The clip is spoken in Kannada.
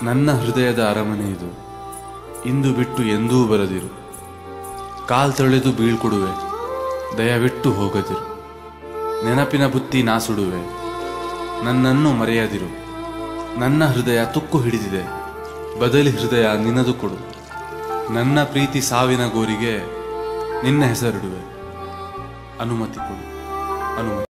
ನನ್ನ ಹೃದಯದ ಅರಮನೆ ಇದು, ಇಂದು ಬಿಟ್ಟು ಎಂದೂ ಬರದಿರು. ಕಾಲ್ ತೊಳೆದು ಬೀಳ್ಕೊಡುವೆ, ದಯವಿಟ್ಟು ಹೋಗದಿರು. ನೆನಪಿನ ಬುತ್ತಿ ನಾ ಸುಡುವೆ, ನನ್ನನ್ನು ಮರೆಯದಿರು. ನನ್ನ ಹೃದಯ ತುಕ್ಕು ಹಿಡಿದಿದೆ, ಬದಲಿ ಹೃದಯ ನಿನದು ಕೊಡು. ನನ್ನ ಪ್ರೀತಿ ಸಾವಿನ ಗೋರಿಗೆ ನಿನ್ನ ಹೆಸರಿಡುವೆ, ಅನುಮತಿ ಕೊಡು, ಅನುಮತಿ.